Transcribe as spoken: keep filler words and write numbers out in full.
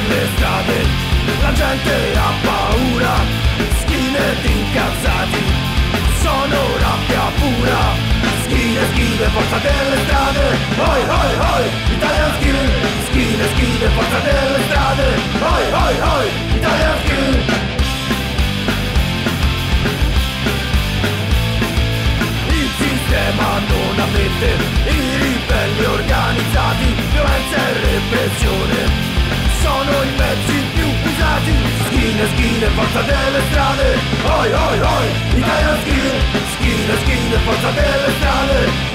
delle strade, la gente ha paura, skinhead incazzati, sono rabbia pura, skinhead, skinhead, forza delle strade, oi oi oi, Italian skinhead, skinhead, skinhead, forza delle strade, oi oi oi, Italian skinhead. Il sistema non ammette i ribelli organizzati, violenza e repressione sono i mezzi più usati. Skinhead, skinhead, forza delle strade, oi oi oi, Italian skinhead, skinhead, skinhead, forza delle strade,